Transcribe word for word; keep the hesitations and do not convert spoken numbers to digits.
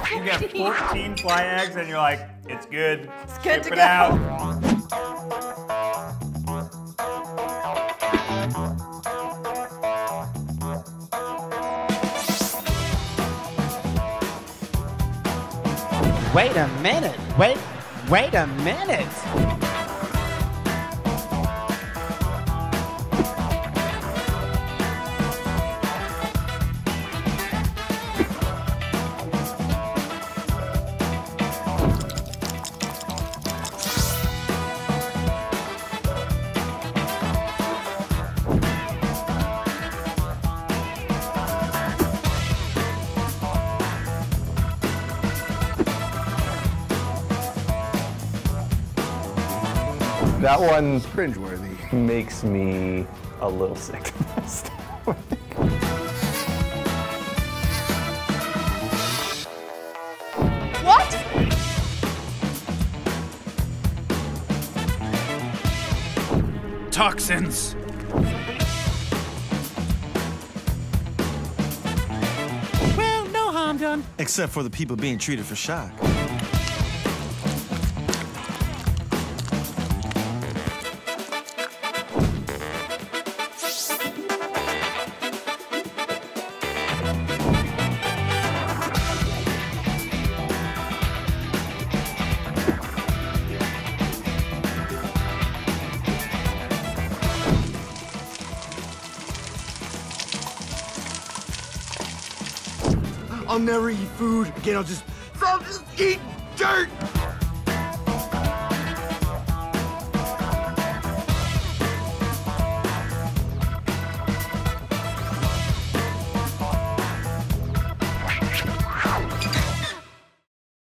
You get fourteen fly eggs and you're like, it's good. It's good Ship to it go. out. Wait a minute. Wait, wait a minute. That one's cringeworthy. Makes me a little sick to my stomach. What? Toxins. Well, no harm done. Except for the people being treated for shock. I'll never eat food again. I'll just, I'll just eat dirt.